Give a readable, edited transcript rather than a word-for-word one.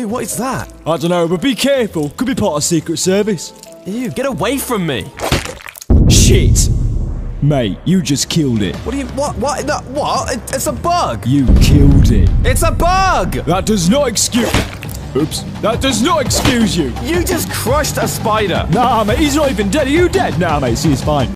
what is that? I don't know, but be careful. Could be part of Secret Service. Ew, get away from me. Shit! Mate, you just killed it. What do you, what? What? It's a bug. You killed it. It's a bug! That does not excuse... Oops. That does not excuse you. You just crushed a spider. Nah, mate, he's not even dead. Are you dead? Nah, mate, see, he's fine.